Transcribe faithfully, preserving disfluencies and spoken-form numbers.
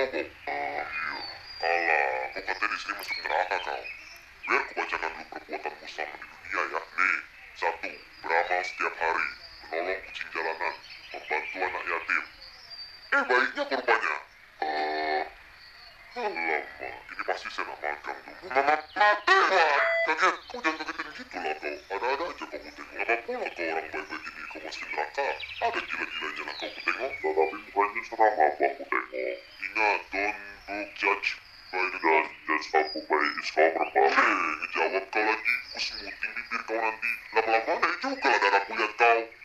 mabok. Ah, iya. Alah, kau katanya di sini masuk neraka kau. Biar kubacakan dulu perbuatanmu selama di dunia ya. Nih, satu, beramal setiap hari, menolong kucing jalanan, membantu anak yatim. Eh, baiknya korbannya. Eh, alamak, ini pasti saya amalkan tuh. Mama, mati lah. Kaget, kau jangan kagetin gitu lah kau. Ada-ada aja kau tengok. Apa pula kau orang baik-baik ini kau masuk neraka? Ada gila-gilanya lah kau tengok. Tetapi bukannya serang apa aku tengok. Ingat, don't book judge by the judge. Judge aku by its cover, Pak. Hei, ngejawab kau lagi. Ku semuting bibir kau nanti. Lama-lama naik juga lah darah kulihat kau.